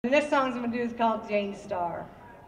The next song I'm going to do is called Jane Starr.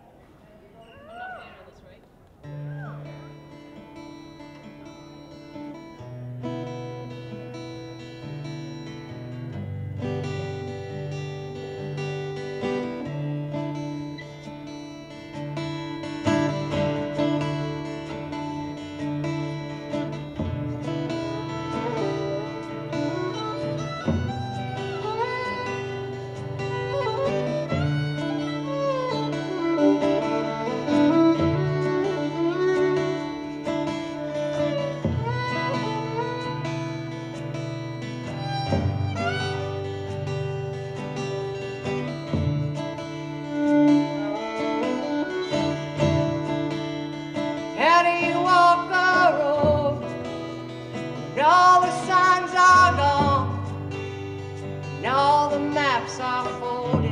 How do you walk a road when all the signs are gone and all the maps are folded?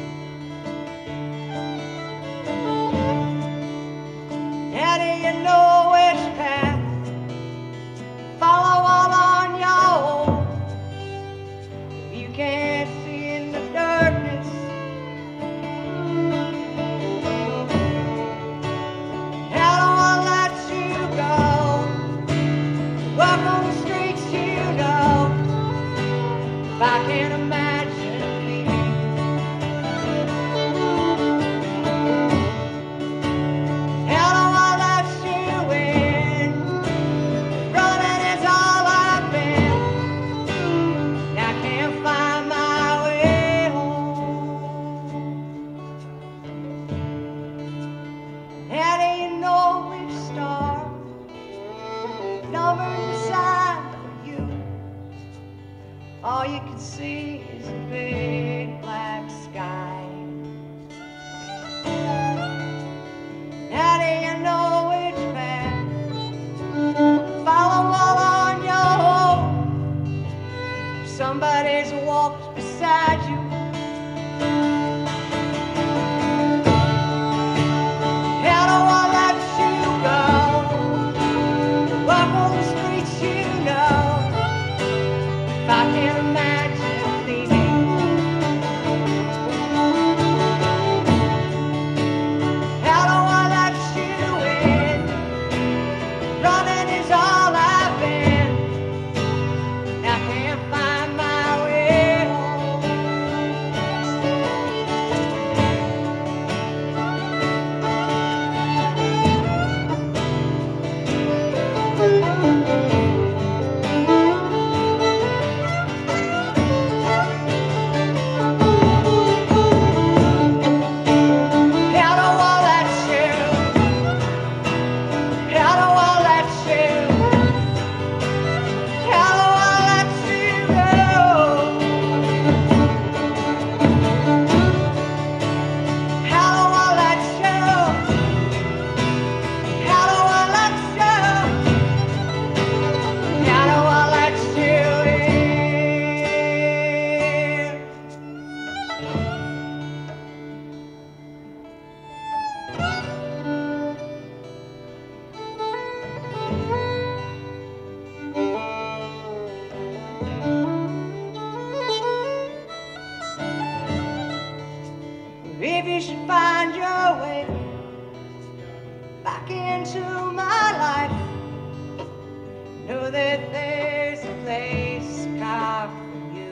How do you know which path to follow all on your own if you can't see in the darkness? How do I let you go? Walk on the streets you know. If I can't imagine leaving. How do I let you in? Running is all I've been. And I can't find my way home. How do you know which star number inside for you? All you can see is a big black sky. How do you know which path to follow all on your own? Somebody's walked beside you. How do I let you go? Walk on the streets you know. If I can't imagine leaving. How do I let you in? Running is all I've been. I can't find my way home. How do I let you? How do I let you? How do I let you go? How do I let you? How do I let you? How do I let you in? If you should find your way back into my life, know that there's a place carved for you.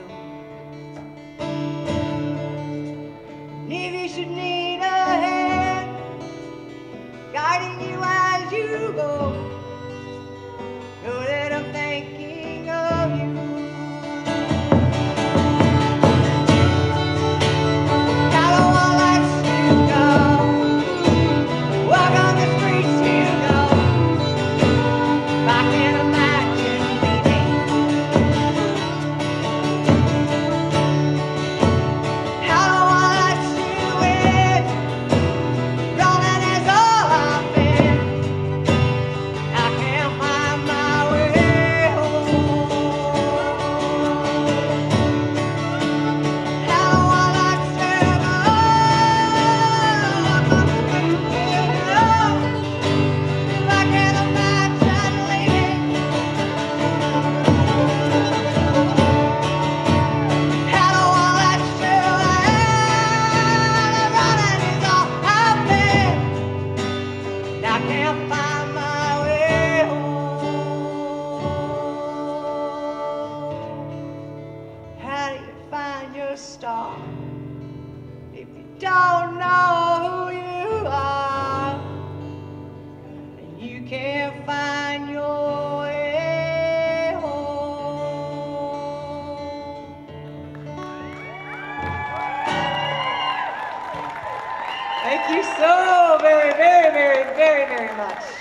And if you should need a hand guiding you as you go, know that I'm thinking of you. How do I let you go? Walk on the streets you know. If I can't imagine leaving. How do I let you in? Running is all I've been. Thank you so very, very, very, very, very much.